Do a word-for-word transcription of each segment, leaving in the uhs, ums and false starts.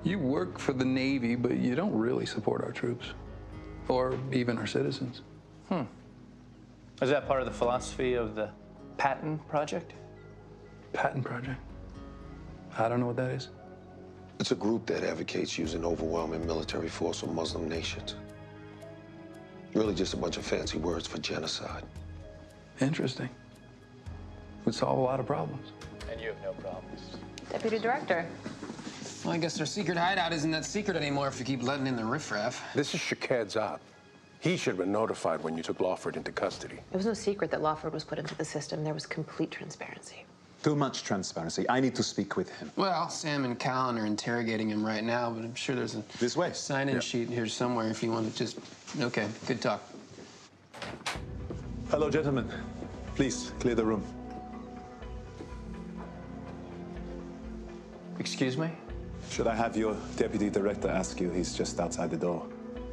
You work for the Navy, but you don't really support our troops. Or even our citizens. Hmm. Is that part of the philosophy of the Patton Project? Patton Project? I don't know what that is. It's a group that advocates using overwhelming military force on Muslim nations. Really just a bunch of fancy words for genocide. Interesting. Would solve a lot of problems. And you have no problems. Deputy Director. Well, I guess their secret hideout isn't that secret anymore if you keep letting in the riffraff. This is Shakad's op. He should have been notified when you took Lawford into custody. It was no secret that Lawford was put into the system. There was complete transparency. Too much transparency. I need to speak with him. Well, Sam and Callan are interrogating him right now, but I'm sure there's a This way. sign-in Yeah. sheet here somewhere if you want to just... Okay, good talk. Hello, gentlemen. Please, clear the room. Excuse me? Should I have your deputy director ask you? He's just outside the door.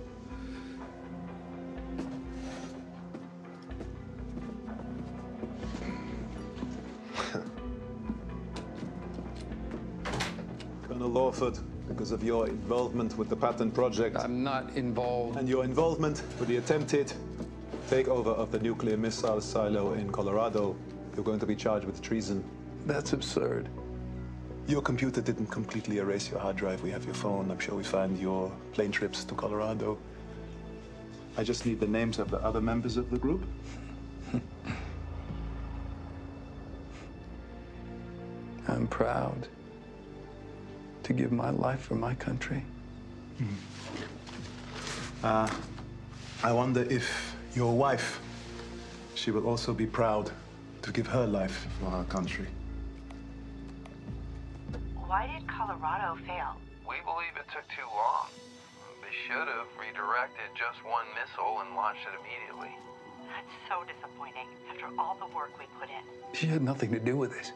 Colonel Lawford, because of your involvement with the Patton Project... I'm not involved. And your involvement with the attempted takeover of the nuclear missile silo in Colorado, you're going to be charged with treason. That's absurd. Your computer didn't completely erase your hard drive. We have your phone. I'm sure we found your plane trips to Colorado. I just need the names of the other members of the group. I'm proud to give my life for my country. Mm. Uh, I wonder if your wife, she will also be proud to give her life for her country. Why did Colorado fail? We believe it took too long. They should have redirected just one missile and launched it immediately. That's so disappointing after all the work we put in. She had nothing to do with it.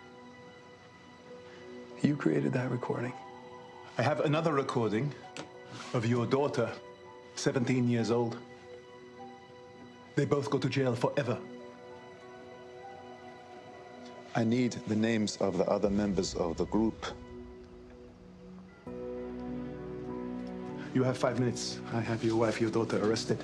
You created that recording. I have another recording of your daughter, seventeen years old. They both go to jail forever. I need the names of the other members of the group. You have five minutes. I have your wife, your daughter arrested.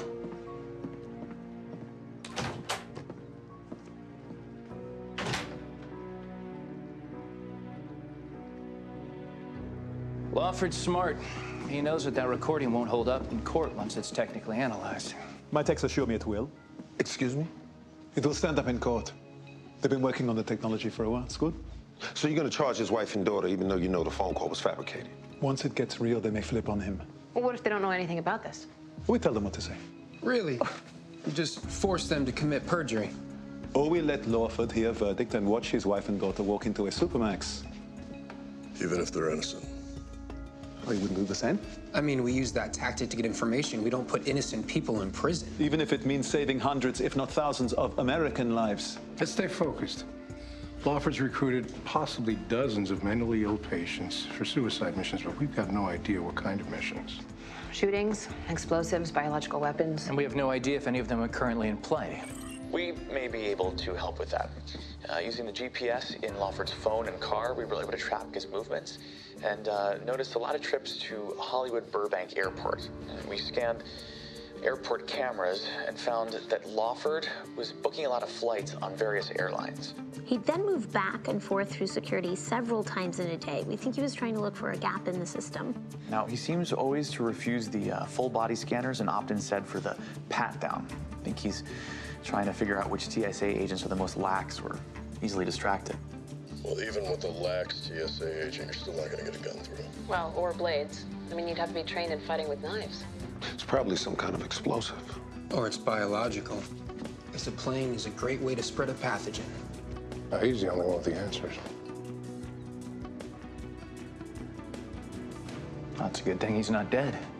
Lawford's smart. He knows that that recording won't hold up in court once it's technically analyzed. My texts assure me it will. Excuse me? It will stand up in court. They've been working on the technology for a while. It's good. So you're gonna charge his wife and daughter even though you know the phone call was fabricated? Once it gets real, they may flip on him. Well, what if they don't know anything about this? We tell them what to say. Really? You just force them to commit perjury. Or we let Lawford hear a verdict and watch his wife and daughter walk into a Supermax. Even if they're innocent. Oh, you wouldn't do the same? I mean, we use that tactic to get information. We don't put innocent people in prison. Even if it means saving hundreds, if not thousands, of American lives. Let's stay focused. Lawford's recruited possibly dozens of mentally ill patients for suicide missions, but we've got no idea what kind of missions. Shootings, explosives, biological weapons. And we have no idea if any of them are currently in play. We may be able to help with that. Uh, using the G P S in Lawford's phone and car, we were able to track his movements and uh, noticed a lot of trips to Hollywood Burbank Airport. And we scanned airport cameras and found that Lawford was booking a lot of flights on various airlines. He'd then move back and forth through security several times in a day. We think he was trying to look for a gap in the system. Now, he seems always to refuse the uh, full body scanners and opt instead for the pat down. I think he's trying to figure out which T S A agents are the most lax or easily distracted. Well, even with a lax T S A agent, you're still not going to get a gun through. Well, or blades. I mean, you'd have to be trained in fighting with knives. It's probably some kind of explosive. Or it's biological. Because a plane is a great way to spread a pathogen. Now, he's the only one with the answers. That's a good thing he's not dead.